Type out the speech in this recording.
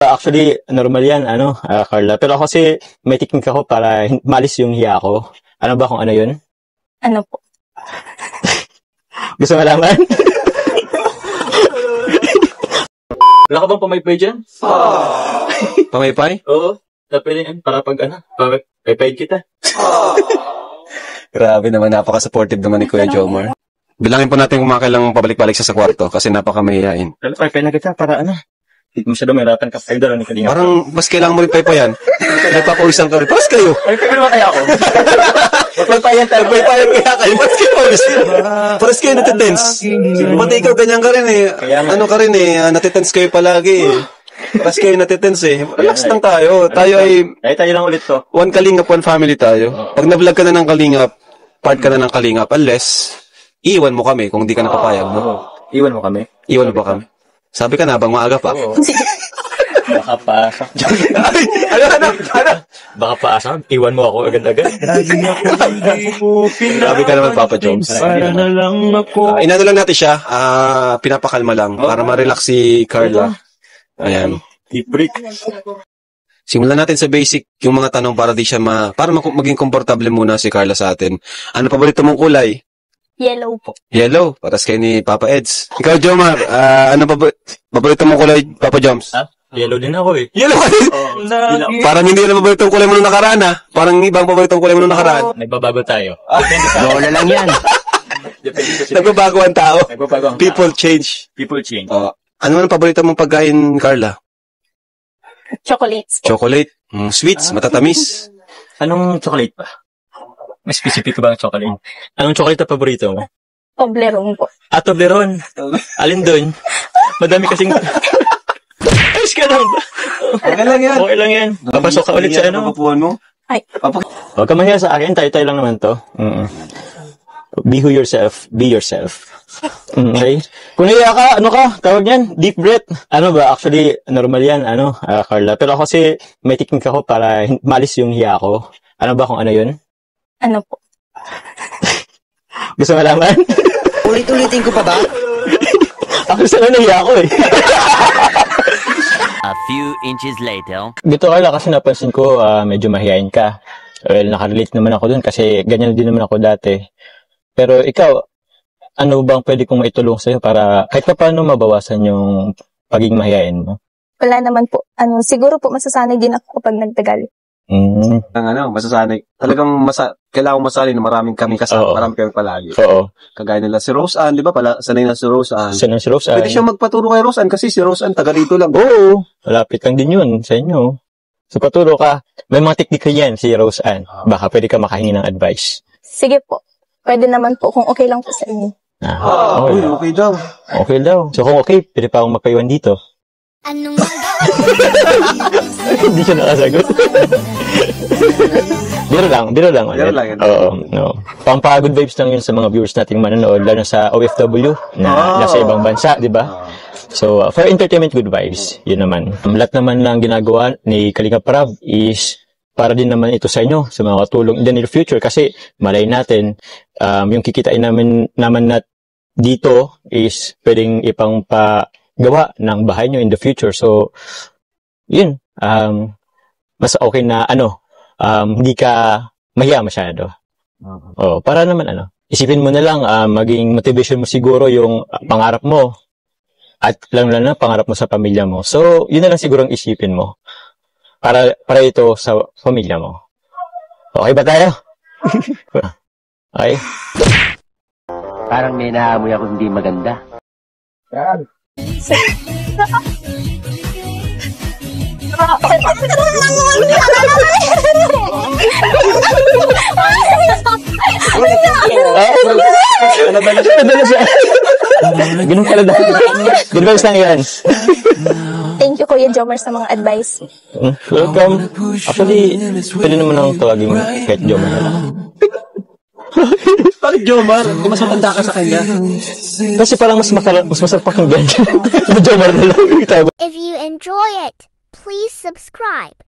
Actually, normal yan, Carla. Pero ako kasi may technique ako para malis yung hiya ko. Ano ba kung ano yun? Ano po? Gusto malaman? Wala ka bang pamaypay dyan? Pamaypay? Oo. Pwede yan. Para paypay kita. Grabe naman, napaka-supportive naman ni Kuya Jomar. Bilangin po natin kung makailang pabalik-balik siya sa kwarto kasi napaka-mahihain. Pero paypay na kita para Hindi mo siya dumirapan ka. Ay, dala ni Kalinga. Parang mas kailangan mo rin paypayan. Nagpapawisan ka rin. Pas kayo! Ay, pwede naman kaya ako. Magpaypayan tayo. Nagpaypayan kaya kayo. Pas kayo pawis. Paras kayo natitense. Pati ikaw ganyan ka rin eh. Ano ka rin eh. Natitense kayo palagi eh. Paras kayo natitense eh. Relax lang tayo. Tayo ay... Ay, tayo lang ulit to. One Kalingap, one family tayo. Pag na-vlog ka na ng Kalingap, part ka na ng Kalingap, unless, iwan mo kami kung di ka napapayag, no? Iwan mo kami? Iwan mo ba kami? Sabi ka na, habang maaga pa. Baka paasa. Ano? Baka paasa. Iwan mo ako agad-agad. Sabi ka naman, Papa Jones. Inano lang natin siya, pinapakalma lang, para ma-relax si Carla. Ayan. Deep break. Simulan natin sa basic, yung mga tanong para di siya para maging komportable muna si Carla sa atin. Ano paborito mong kulay? Yellow po. Yellow, patas kayo ni Papa Eds. Ikaw, Jomar, ano paborito mong kulay, Papa Joms? Yellow din ako eh. Yellow ka din? Parang hindi na paboritong kulay mo nung nakaraan ha? Parang ibang paboritong kulay mo nung nakaraan. Nagbabago tayo. Lola lang yan. Nagbabago ang tao. People change. People change. Ano man ang paborito mong pagkain, Carla? Chocolates po. Chocolate. Sweets, matatamis. Anong chocolate pa? May specific ba ang chocolate? Anong chocolate na paborito mo? Toblerone po. Toblerone. Alin doon? Madami kasing... Ayos ka lang ba? Okay lang yan. Okay lang yan. Papasok ka ulit sa ano. Mo? Ay. Huwag ka mahiya sa akin. Tayo lang naman to. Be who yourself. Be yourself. Okay? Kung naiya ka, tawag yan, deep breath. Ano ba? Actually, normal yan, Carla. Pero ako kasi may technique ako para malis yung hiya ko. Ano ba kung ano yun? Ano po? Gusto malaman? Ulit-ulitin ko pa ba? Ako sa nahiya ako eh. A few inches later. Dito Carla, kasi napansin ko medyo mahihain ka. Well, nakarelate naman ako dun kasi ganyan din naman ako dati. Pero ikaw, ano bang pwede kong maitulong sa'yo para kahit pa paano mabawasan yung pagiging mahihain mo? Wala naman po. Siguro po masasanay din ako kapag nagtagal. Masasanay. Talagang kailangan masanay na maraming kami kasama, marami kami palagi. Oo. Kagaya nila si Rose Ann, di ba? Sanay na si Rose Ann. Sanay si Rose Ann. Pwede siya magpaturo kay Rose Ann kasi si Rose Ann taga rito lang. Oo. Malapit lang din yun sa inyo. So paturo ka. May mga teknika yan si Rose Ann. Baka pwede ka makahingi ng advice. Sige po. Pwede naman po kung okay lang po sa inyo. Okay daw. Okay daw. So kung okay, pwede pa akong magpaiwan dito. Anong Hindi siya nakasagot. Biro lang ulit. Biro lang yun. Oo, no. Pampagod vibes lang yun sa mga viewers nating manonood, lalo sa OFW na nasa ibang bansa, di ba? So, for entertainment, good vibes. Yun naman. Lahat naman ng ginagawa ni Kalinga Prab is para din naman ito sa inyo, sa mga katulong in the near future. Kasi, malay natin, yung kikitain naman dito is pwedeng ipangpagawa ng bahay nyo in the future. So, yun. Mas okay na, hindi ka mahiya masyado. Para naman, isipin mo na lang, maging motivation mo siguro yung pangarap mo. At lang na pangarap mo sa pamilya mo. So, yun na lang siguro ang isipin mo. Para ito sa pamilya mo. Okay ba tayo? Okay? Parang may naamoy ako hindi maganda. Ganun pala dahil. Good vibes lang yan. Thank you, Kuya Jomar, sa mga advice. Welcome. Actually, pwede naman ang tawagin kahit Jomar na lang. Bakit Jomar? Kung mas matanda ka sa kanya. Kasi parang mas masarap pakinggan. Jomar na lang. If you enjoy it, please subscribe.